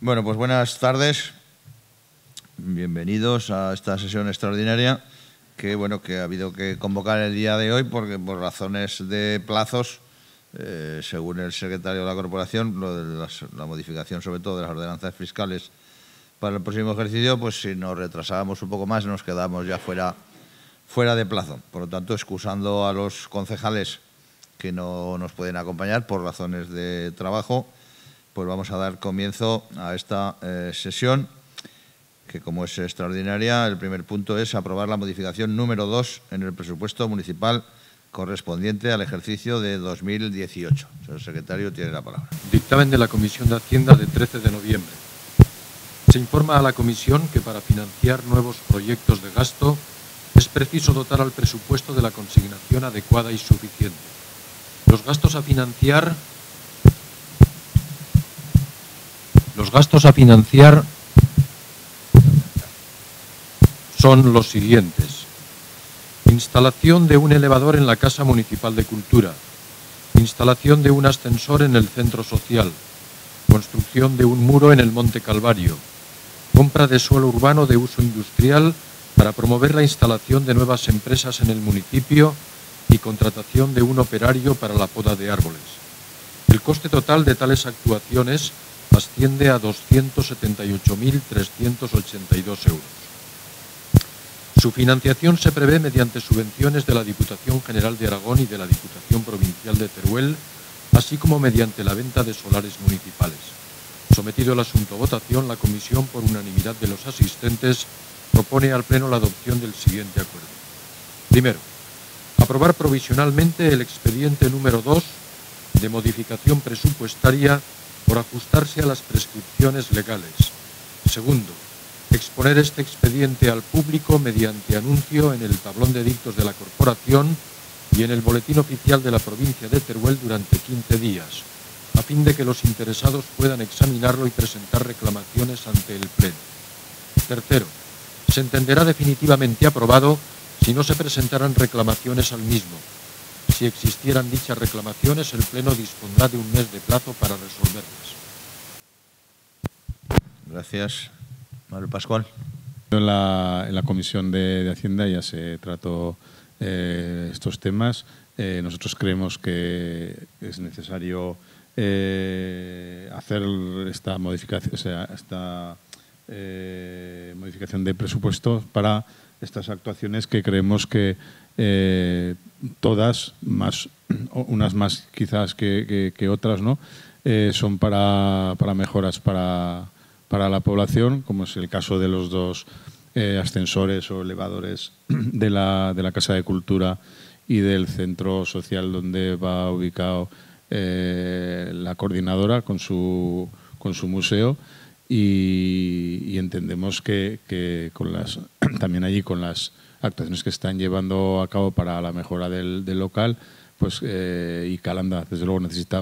Bueno, pues buenas tardes. Bienvenidos a esta sesión extraordinaria que ha habido que convocar el día de hoy porque por razones de plazos, según el secretario de la Corporación, lo de la modificación sobre todo de las ordenanzas fiscales para el próximo ejercicio, pues si nos retrasábamos un poco más nos quedamos ya fuera de plazo. Por lo tanto, excusando a los concejales que no nos pueden acompañar por razones de trabajo, pues vamos a dar comienzo a esta sesión, que como es extraordinaria, el primer punto es aprobar la modificación número 2 en el presupuesto municipal correspondiente al ejercicio de 2018. Señor secretario, tiene la palabra. Dictamen de la Comisión de Hacienda de 13 de noviembre. Se informa a la Comisión que para financiar nuevos proyectos de gasto es preciso dotar al presupuesto de la consignación adecuada y suficiente. Los gastos a financiar son los siguientes: instalación de un elevador en la Casa Municipal de Cultura, instalación de un ascensor en el Centro Social, construcción de un muro en el Monte Calvario, compra de suelo urbano de uso industrial para promover la instalación de nuevas empresas en el municipio y contratación de un operario para la poda de árboles. El coste total de tales actuaciones asciende a 278.382 euros. Su financiación se prevé mediante subvenciones de la Diputación General de Aragón y de la Diputación Provincial de Teruel, así como mediante la venta de solares municipales. Sometido el asunto a votación, la Comisión, por unanimidad de los asistentes, propone al Pleno la adopción del siguiente acuerdo. Primero, aprobar provisionalmente el expediente número 2 de modificación presupuestaria por ajustarse a las prescripciones legales. Segundo, exponer este expediente al público mediante anuncio en el tablón de edictos de la Corporación y en el Boletín Oficial de la Provincia de Teruel durante 15 días, a fin de que los interesados puedan examinarlo y presentar reclamaciones ante el Pleno. Tercero, se entenderá definitivamente aprobado si no se presentaran reclamaciones al mismo. Si existieran dichas reclamaciones, el Pleno dispondrá de un mes de plazo para resolverlas. Gracias. Manuel Pascual. En la Comisión de Hacienda ya se trató estos temas. Nosotros creemos que es necesario hacer esta modificación, modificación de presupuesto para estas actuaciones que creemos que todas, unas más quizás que otras, ¿no? Son para mejoras para la población, como es el caso de los dos ascensores o elevadores de la Casa de Cultura y del Centro Social donde va ubicado la coordinadora con su museo. Y entendemos que también allí con las actuaciones que están llevando a cabo para la mejora del local, pues y Calanda desde luego necesita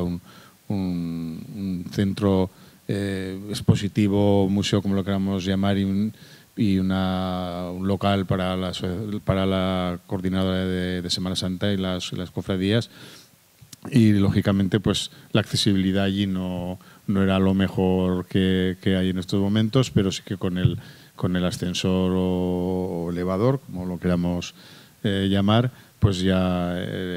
un centro expositivo, museo, como lo queramos llamar, y un local para la coordinadora de Semana Santa y las cofradías. Y lógicamente pues la accesibilidad allí no era lo mejor que hay en estos momentos, pero sí que con el ascensor o elevador, como lo queramos llamar, pues ya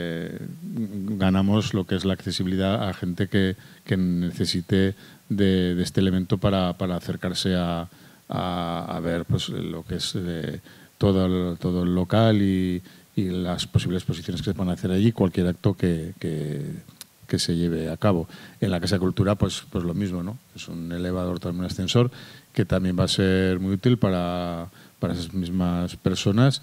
ganamos lo que es la accesibilidad a gente que necesite de este elemento para acercarse a ver pues lo que es todo el local y las posibles exposiciones que se van a hacer allí, cualquier acto que se lleve a cabo. En la Casa de Cultura, pues lo mismo, ¿no? Es un elevador, también un ascensor, que también va a ser muy útil para esas mismas personas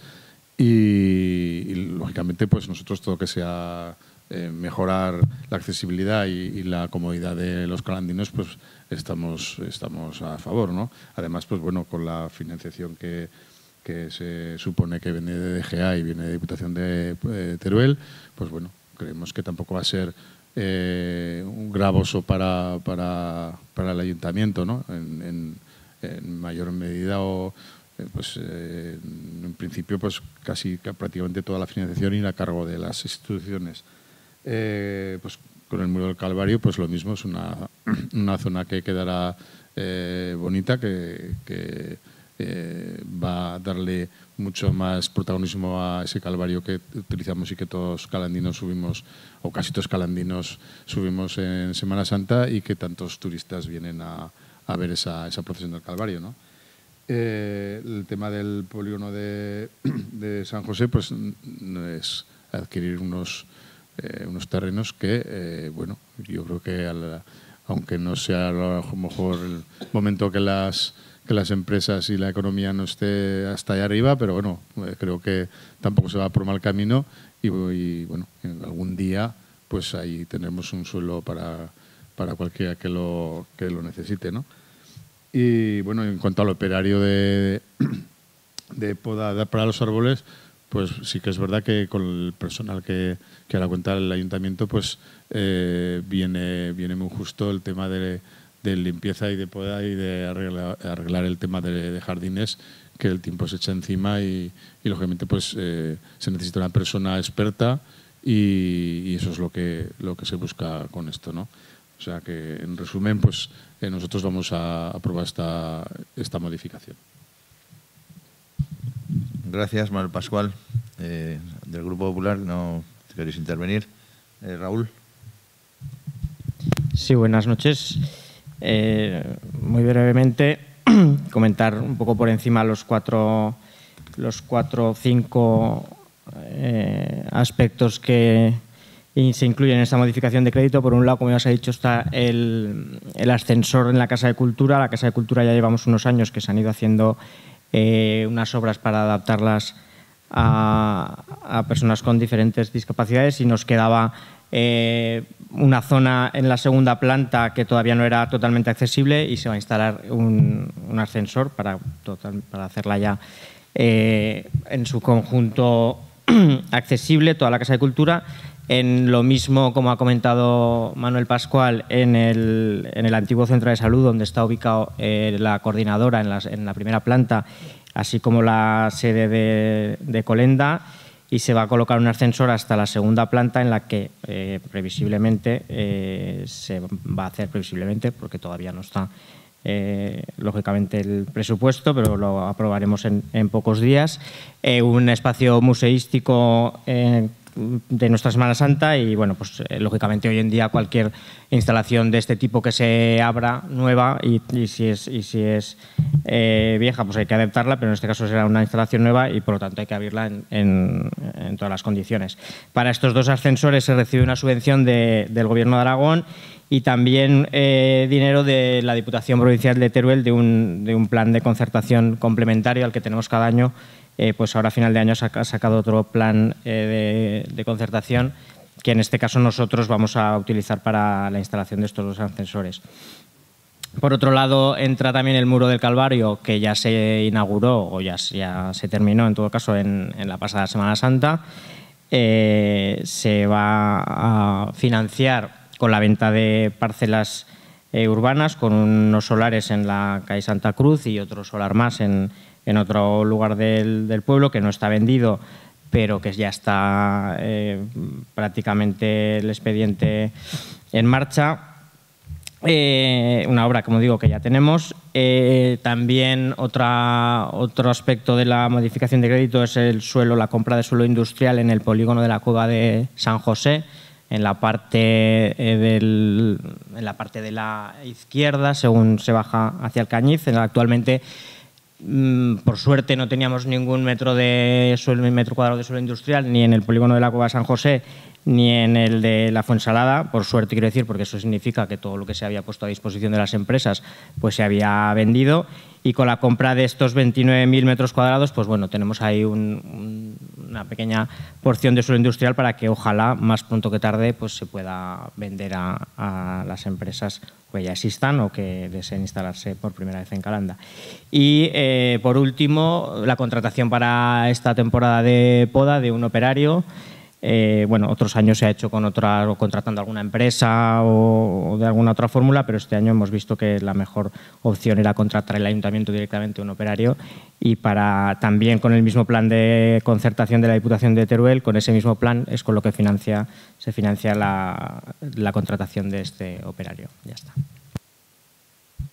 y lógicamente, pues nosotros todo lo que sea mejorar la accesibilidad y la comodidad de los calandinos, pues estamos a favor, ¿no? Además, pues bueno, con la financiación que se supone que viene de DGA y viene de Diputación de Teruel, pues bueno, creemos que tampoco va a ser un gravoso para el ayuntamiento, ¿no? En mayor medida pues en principio pues casi prácticamente toda la financiación irá a cargo de las instituciones. Pues con el Muro del Calvario pues lo mismo, es una zona que quedará bonita que va a darle mucho más protagonismo a ese calvario que utilizamos y que todos calandinos subimos, o casi todos calandinos subimos en Semana Santa, y que tantos turistas vienen a ver esa procesión del Calvario, ¿no? El tema del polígono de San José, pues es adquirir unos terrenos que, bueno, yo creo que aunque no sea a lo mejor el momento que las empresas y la economía no esté hasta allá arriba, pero bueno, creo que tampoco se va por mal camino y bueno, algún día pues ahí tendremos un suelo para cualquiera que lo necesite, ¿no? Y bueno, en cuanto al operario de poda para los árboles, pues sí que es verdad que con el personal que ahora cuenta el ayuntamiento, pues viene muy justo el tema de limpieza y de poda y de arreglar el tema de jardines, que el tiempo se echa encima y lógicamente pues se necesita una persona experta y eso es lo que se busca con esto, ¿no? O sea que, en resumen, pues nosotros vamos a aprobar esta modificación. Gracias, Manuel Pascual. Del Grupo Popular, ¿no queréis intervenir? Raúl. Sí, buenas noches. Muy brevemente, comentar un poco por encima los cuatro o cinco aspectos que se incluyen en esta modificación de crédito. Por un lado, como ya os he dicho, está el ascensor en la Casa de Cultura. La Casa de Cultura ya llevamos unos años que se han ido haciendo unas obras para adaptarlas a personas con diferentes discapacidades, y nos quedaba una zona en la segunda planta que todavía no era totalmente accesible, y se va a instalar un ascensor para hacerla ya en su conjunto accesible, toda la Casa de Cultura. En lo mismo, como ha comentado Manuel Pascual, en el antiguo centro de salud, donde está ubicado la coordinadora en la primera planta, así como la sede de Colenda, y se va a colocar un ascensor hasta la segunda planta, en la que previsiblemente se va a hacer, porque todavía no está lógicamente el presupuesto, pero lo aprobaremos en pocos días, un espacio museístico de nuestra Semana Santa. Y bueno, pues lógicamente hoy en día cualquier instalación de este tipo que se abra nueva, y si es vieja, pues hay que adaptarla, pero en este caso será una instalación nueva y por lo tanto hay que abrirla en todas las condiciones. Para estos dos ascensores se recibe una subvención del Gobierno de Aragón y también dinero de la Diputación Provincial de Teruel, de un plan de concertación complementario al que tenemos cada año. Pues ahora a final de año ha sacado otro plan de concertación, que en este caso nosotros vamos a utilizar para la instalación de estos dos ascensores. Por otro lado, entra también el Muro del Calvario, que ya se inauguró, o ya se terminó en todo caso en la pasada Semana Santa. Se va a financiar con la venta de parcelas urbanas, con unos solares en la calle Santa Cruz y otro solar más en otro lugar del pueblo, que no está vendido, pero que ya está prácticamente el expediente en marcha. Una obra, como digo, que ya tenemos. También otro aspecto de la modificación de crédito es la compra de suelo industrial en el polígono de la Cueva de San José, en la parte de la izquierda, según se baja hacia el Cañiz. Actualmente, por suerte, no teníamos ningún metro cuadrado de suelo industrial, ni en el polígono de la Cueva de San José, ni en el de la Fuensalada. Por suerte, quiero decir, porque eso significa que todo lo que se había puesto a disposición de las empresas pues se había vendido. Y con la compra de estos 29.000 metros cuadrados, pues bueno, tenemos ahí una pequeña porción de suelo industrial para que ojalá más pronto que tarde pues se pueda vender a las empresas que ya existan o que deseen instalarse por primera vez en Calanda. Y por último, la contratación para esta temporada de poda de un operario. Bueno, otros años se ha hecho contratando a alguna empresa o de alguna otra fórmula, pero este año hemos visto que la mejor opción era contratar el ayuntamiento directamente a un operario, y también con el mismo plan de concertación de la Diputación de Teruel, con ese mismo plan es con lo que se financia la contratación de este operario. Ya está.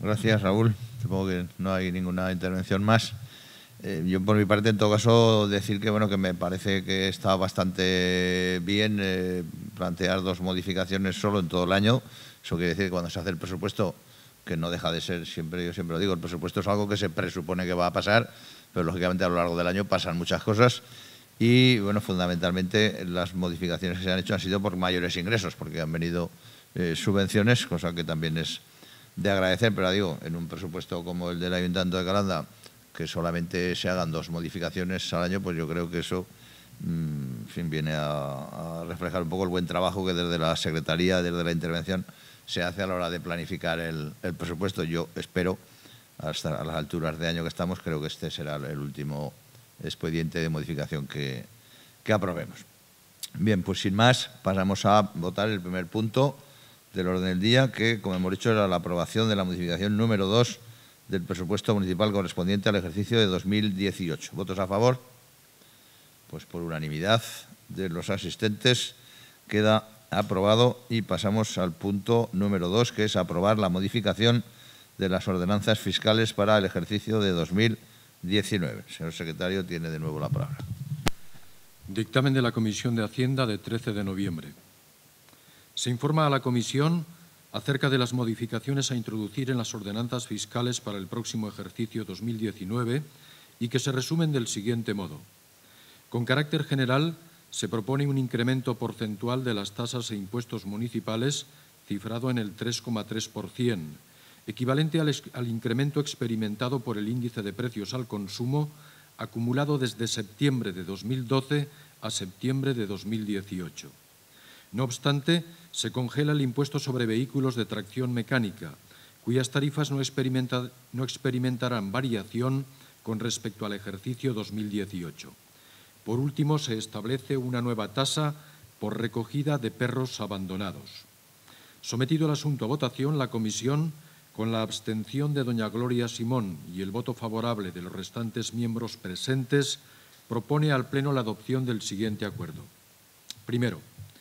Gracias, Raúl. Supongo que no hay ninguna intervención más. Yo, por mi parte, en todo caso, decir que bueno, que me parece que está bastante bien plantear 2 modificaciones solo en todo el año. Eso quiere decir que cuando se hace el presupuesto, que no deja de ser, yo siempre lo digo, el presupuesto es algo que se presupone que va a pasar, pero lógicamente a lo largo del año pasan muchas cosas. Y, bueno, fundamentalmente las modificaciones que se han hecho han sido por mayores ingresos, porque han venido subvenciones, cosa que también es de agradecer, pero digo, en un presupuesto como el del Ayuntamiento de Calanda, que solamente se hagan 2 modificaciones al año, pues yo creo que eso en fin, viene a reflejar un poco el buen trabajo que desde la Secretaría, desde la intervención, se hace a la hora de planificar el presupuesto. Yo espero, hasta a las alturas de año que estamos, creo que este será el último expediente de modificación que aprobemos. Bien, pues sin más, pasamos a votar el primer punto del orden del día, que, como hemos dicho, era la aprobación de la modificación número 2 del presupuesto municipal correspondiente al ejercicio de 2018. ¿Votos a favor? Pues por unanimidad de los asistentes queda aprobado y pasamos al punto número 2, que es aprobar la modificación de las ordenanzas fiscales para el ejercicio de 2019. Señor secretario, tiene de nuevo la palabra. Dictamen de la Comisión de Hacienda de 13 de noviembre. Se informa a la Comisión acerca de las modificaciones a introducir en las ordenanzas fiscales para el próximo ejercicio 2019 y que se resumen del siguiente modo. Con carácter general, se propone un incremento porcentual de las tasas e impuestos municipales cifrado en el 3,3%, equivalente al incremento experimentado por el índice de precios al consumo acumulado desde septiembre de 2012 a septiembre de 2018. No obstante, se congela el impuesto sobre vehículos de tracción mecánica, cuyas tarifas no experimentarán variación con respecto al ejercicio 2018. Por último, se establece una nueva tasa por recogida de perros abandonados. Sometido el asunto a votación, la Comisión, con la abstención de doña Gloria Simón y el voto favorable de los restantes miembros presentes, propone al Pleno la adopción del siguiente acuerdo. Primero,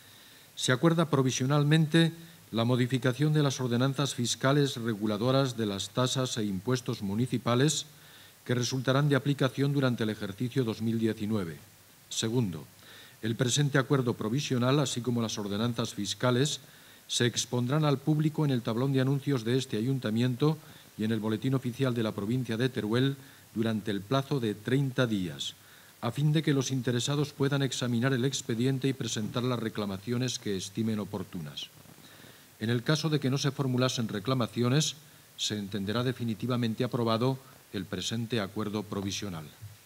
se acuerda provisionalmente la modificación de las ordenanzas fiscales reguladoras de las tasas e impuestos municipales que resultarán de aplicación durante el ejercicio 2019. Segundo, el presente acuerdo provisional, así como las ordenanzas fiscales, se expondrán al público en el tablón de anuncios de este Ayuntamiento y en el Boletín Oficial de la provincia de Teruel durante el plazo de 30 días, a fin de que los interesados puedan examinar el expediente y presentar las reclamaciones que estimen oportunas. En el caso de que no se formulasen reclamaciones, se entenderá definitivamente aprobado el presente acuerdo provisional.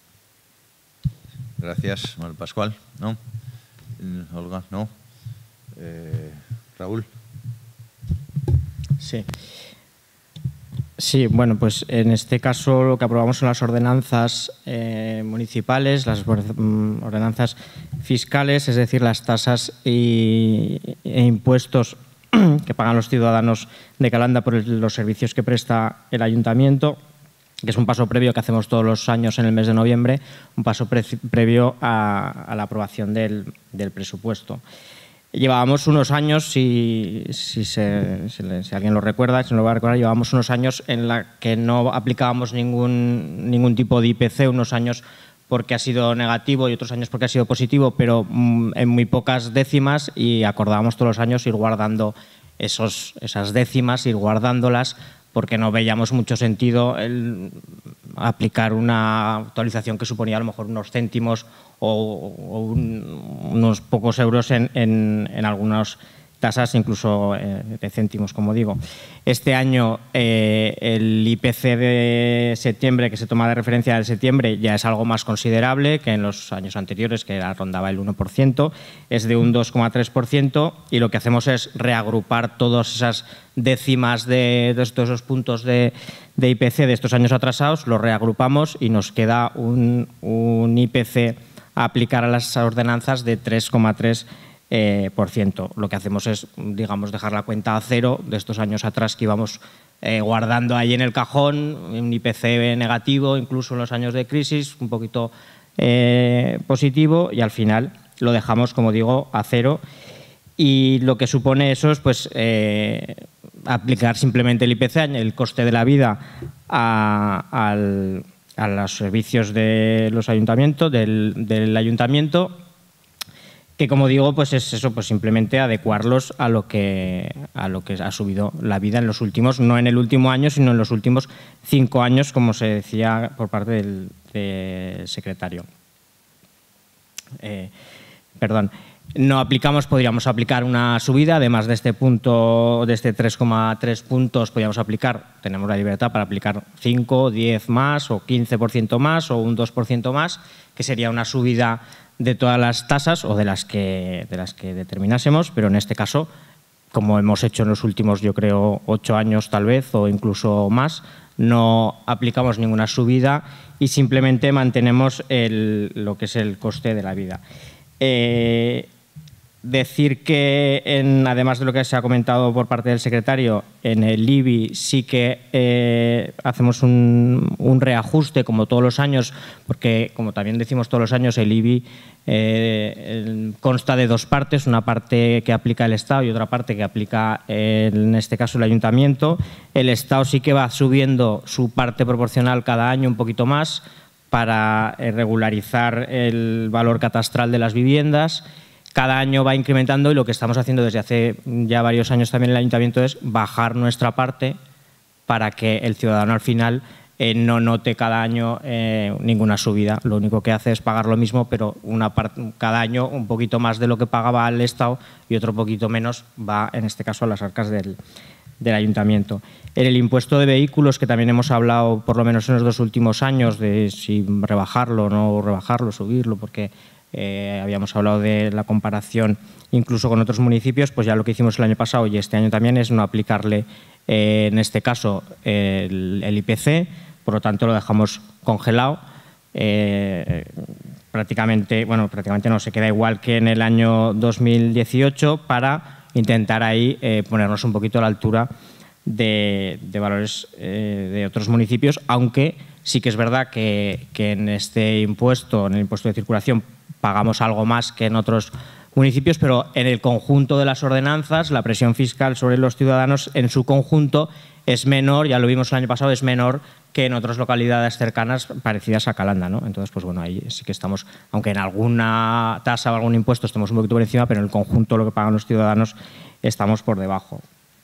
Gracias, Manuel Pascual. ¿No? Olga, ¿no? Raúl. Sí. Sí, bueno, pues en este caso lo que aprobamos son las ordenanzas municipales, las ordenanzas fiscales, es decir, las tasas e impuestos que pagan los ciudadanos de Calanda por los servicios que presta el Ayuntamiento, que es un paso previo que hacemos todos los años en el mes de noviembre, un paso previo a la aprobación del presupuesto. Llevábamos unos años, si alguien lo recuerda, si no lo va a recordar, llevábamos unos años en la que no aplicábamos ningún tipo de IPC, unos años porque ha sido negativo y otros años porque ha sido positivo, pero en muy pocas décimas, y acordábamos todos los años ir guardando esas décimas, ir guardándolas, porque no veíamos mucho sentido el aplicar una actualización que suponía a lo mejor unos céntimos o unos pocos euros en algunas tasas, incluso de céntimos, como digo. Este año el IPC de septiembre, que se toma de referencia de septiembre, ya es algo más considerable que en los años anteriores, que rondaba el 1%, es de un 2,3%, y lo que hacemos es reagrupar todas esas décimas de todos esos puntos de IPC de estos años atrasados, los reagrupamos y nos queda un IPC a aplicar a las ordenanzas de 3,3%. Lo que hacemos es, digamos, dejar la cuenta a cero de estos años atrás que íbamos guardando ahí en el cajón, un IPC negativo, incluso en los años de crisis, un poquito positivo, y al final lo dejamos, como digo, a cero. Y lo que supone eso es, pues, aplicar simplemente el IPC, el coste de la vida, a los servicios de los ayuntamientos, del ayuntamiento, que como digo, pues es eso, pues simplemente adecuarlos a lo que ha subido la vida en los últimos, no en el último año, sino en los últimos 5 años, como se decía por parte del secretario. No aplicamos, podríamos aplicar una subida, además de este punto, de este 3,3 puntos, podríamos aplicar, tenemos la libertad para aplicar 5, 10 más o 15% más o un 2% más, que sería una subida de todas las tasas o de las que determinásemos, pero en este caso, como hemos hecho en los últimos, yo creo, 8 años tal vez o incluso más, no aplicamos ninguna subida y simplemente mantenemos lo que es el coste de la vida. Decir que, además de lo que se ha comentado por parte del secretario, en el IBI sí que hacemos un reajuste como todos los años, porque como también decimos todos los años, el IBI consta de 2 partes, una parte que aplica el Estado y otra parte que aplica, en este caso, el Ayuntamiento. El Estado sí que va subiendo su parte proporcional cada año un poquito más para regularizar el valor catastral de las viviendas. Cada año va incrementando y lo que estamos haciendo desde hace ya varios años también en el Ayuntamiento es bajar nuestra parte para que el ciudadano al final no note cada año ninguna subida. Lo único que hace es pagar lo mismo, pero cada año un poquito más de lo que pagaba el Estado y otro poquito menos va, en este caso, a las arcas del Ayuntamiento. En el impuesto de vehículos, que también hemos hablado, por lo menos en los 2 últimos años, de si rebajarlo o no rebajarlo, subirlo, porque habíamos hablado de la comparación incluso con otros municipios, pues ya lo que hicimos el año pasado y este año también es no aplicarle, en este caso, el IPC, por lo tanto lo dejamos congelado. Prácticamente no, se queda igual que en el año 2018 para intentar ahí ponernos un poquito a la altura de valores de otros municipios, aunque sí que es verdad que en este impuesto, en el impuesto de circulación, pagamos algo más que en otros municipios, pero en el conjunto de las ordenanzas, la presión fiscal sobre los ciudadanos en su conjunto es menor, ya lo vimos el año pasado, es menor que en otras localidades cercanas parecidas a Calanda, ¿no? Entonces, pues bueno, ahí sí que estamos, aunque en alguna tasa o algún impuesto estemos un poquito por encima, pero en el conjunto lo que pagan los ciudadanos estamos por debajo.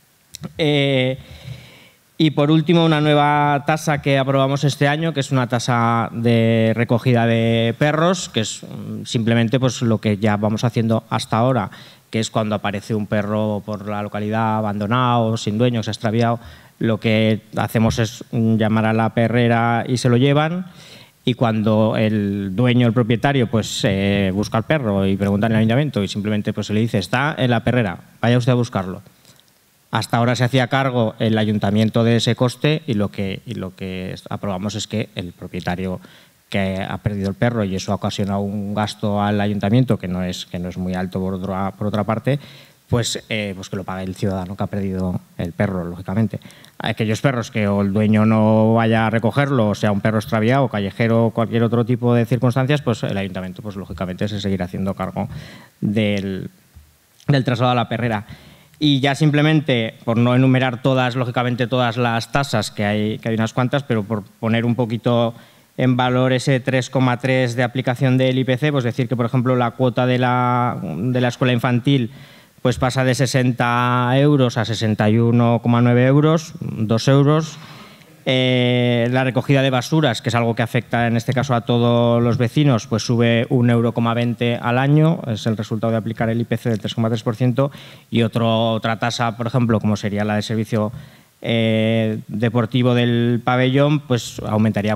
Y por último, una nueva tasa que aprobamos este año, que es una tasa de recogida de perros, que es simplemente pues lo que ya vamos haciendo hasta ahora, que es cuando aparece un perro por la localidad abandonado, sin dueño, se ha extraviado, lo que hacemos es llamar a la perrera y se lo llevan. Y cuando el dueño, el propietario, pues busca al perro y pregunta en el ayuntamiento y simplemente pues se le dice, está en la perrera, vaya usted a buscarlo. Hasta ahora se hacía cargo el ayuntamiento de ese coste y lo que aprobamos es que el propietario que ha perdido el perro, y eso ha ocasionado un gasto al ayuntamiento que no es muy alto por otra parte, pues que lo pague el ciudadano que ha perdido el perro, lógicamente. Aquellos perros que o el dueño no vaya a recogerlo, o sea un perro extraviado, callejero o cualquier otro tipo de circunstancias, pues el ayuntamiento pues lógicamente se seguirá haciendo cargo del traslado a la perrera. Y ya simplemente, por no enumerar lógicamente todas las tasas, que hay unas cuantas, pero por poner un poquito en valor ese 3,3 de aplicación del IPC, pues decir que, por ejemplo, la cuota de la escuela infantil pues pasa de 60 euros a 61,9 euros, 2 euros. La recogida de basuras, que es algo que afecta en este caso a todos los vecinos, pues sube 1,20 € al año, es el resultado de aplicar el IPC del 3,3%, y otra tasa, por ejemplo, como sería la de servicio deportivo del pabellón, pues aumentaría a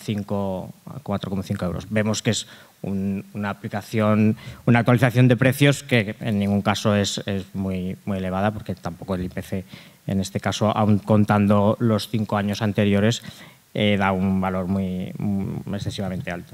4,5 euros. Vemos que es una actualización de precios que en ningún caso es muy elevada, porque tampoco el IPC, en este caso, aun contando los 5 años anteriores, da un valor muy excesivamente alto.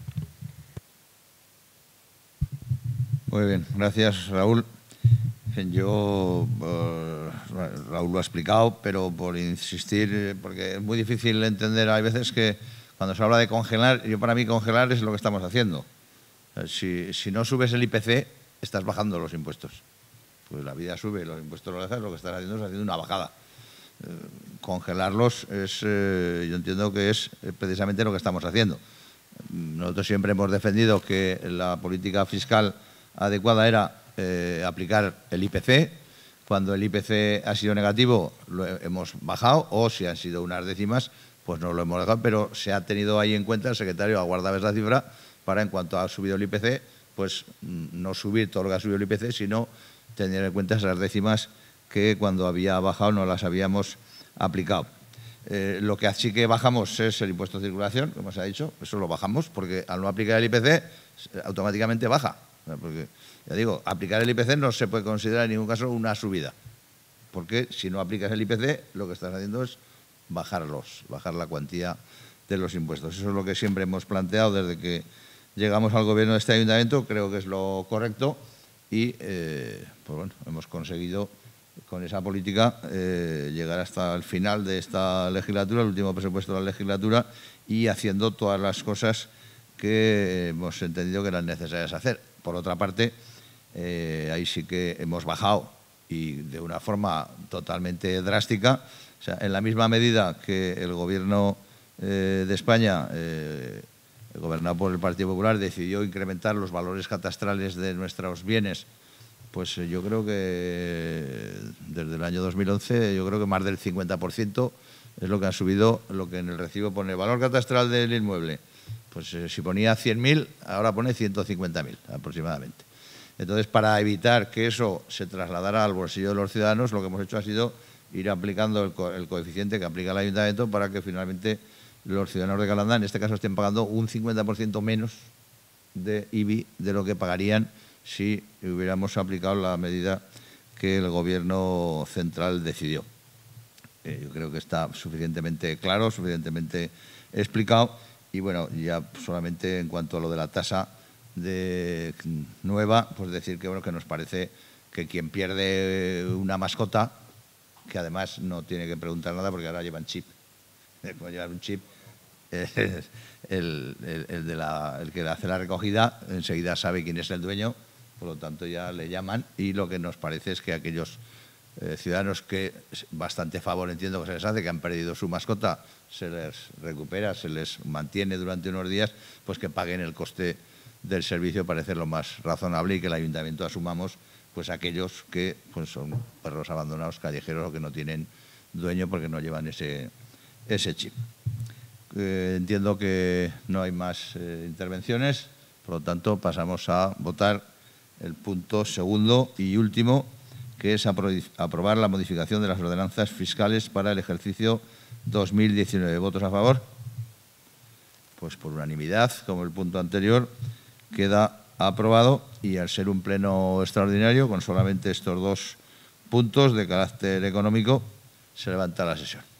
Muy bien, gracias, Raúl. Yo, Raúl lo ha explicado, pero por insistir, porque es muy difícil entender, hay veces que cuando se habla de congelar, para mí congelar es lo que estamos haciendo. Si no subes el IPC, estás bajando los impuestos. pues la vida sube, los impuestos los bajas, lo que estás haciendo es haciendo una bajada. Congelarlos es, yo entiendo que es precisamente lo que estamos haciendo. Nosotros siempre hemos defendido que la política fiscal adecuada era aplicar el IPC. Cuando el IPC ha sido negativo lo hemos bajado, o si han sido unas décimas, pues no lo hemos dejado, pero se ha tenido ahí en cuenta, el secretario ha guardado esa cifra para, en cuanto ha subido el IPC, pues no subir todo lo que ha subido el IPC, sino tener en cuenta esas décimas que cuando había bajado no las habíamos aplicado. Lo que sí que bajamos es el impuesto de circulación, como se ha dicho, eso lo bajamos, porque al no aplicar el IPC automáticamente baja. Porque, ya digo, aplicar el IPC no se puede considerar en ningún caso una subida, porque si no aplicas el IPC lo que estás haciendo es bajar la cuantía de los impuestos. Eso es lo que siempre hemos planteado desde que llegamos al gobierno de este ayuntamiento, creo que es lo correcto y pues bueno, hemos conseguido con esa política llegar hasta el final de esta legislatura, el último presupuesto de la legislatura, y haciendo todas las cosas que hemos entendido que eran necesarias hacer. Por otra parte, ahí sí que hemos bajado y de una forma totalmente drástica. O sea, en la misma medida que el Gobierno de España, gobernado por el Partido Popular, decidió incrementar los valores catastrales de nuestros bienes, pues yo creo que desde el año 2011, yo creo que más del 50% es lo que han subido, lo que en el recibo pone el valor catastral del inmueble. Pues si ponía 100.000, ahora pone 150.000 aproximadamente. Entonces, para evitar que eso se trasladara al bolsillo de los ciudadanos, lo que hemos hecho ha sido ir aplicando el coeficiente que aplica el ayuntamiento para que finalmente los ciudadanos de Calanda, en este caso, estén pagando un 50% menos de IBI de lo que pagarían si hubiéramos aplicado la medida que el Gobierno central decidió. Yo creo que está suficientemente claro, suficientemente explicado. Y bueno, ya solamente en cuanto a lo de la tasa nueva, pues decir que, bueno, que nos parece que quien pierde una mascota, que además no tiene que preguntar nada porque ahora llevan chip. Como llevar un chip, el que hace la recogida enseguida sabe quién es el dueño, por lo tanto ya le llaman, y lo que nos parece es que aquellos ciudadanos que bastante favor entiendo que se les hace, que han perdido su mascota, se les recupera, se les mantiene durante unos días, pues que paguen el coste del servicio, parece lo más razonable, y que el ayuntamiento asumamos pues aquellos que pues son perros abandonados, callejeros, o que no tienen dueño porque no llevan ese chip. Entiendo que no hay más intervenciones, por lo tanto pasamos a votar el punto segundo y último, que es aprobar la modificación de las ordenanzas fiscales para el ejercicio 2019. ¿Votos a favor? Pues por unanimidad, como el punto anterior, queda aprobado, y al ser un pleno extraordinario, con solamente estos dos puntos de carácter económico, se levanta la sesión.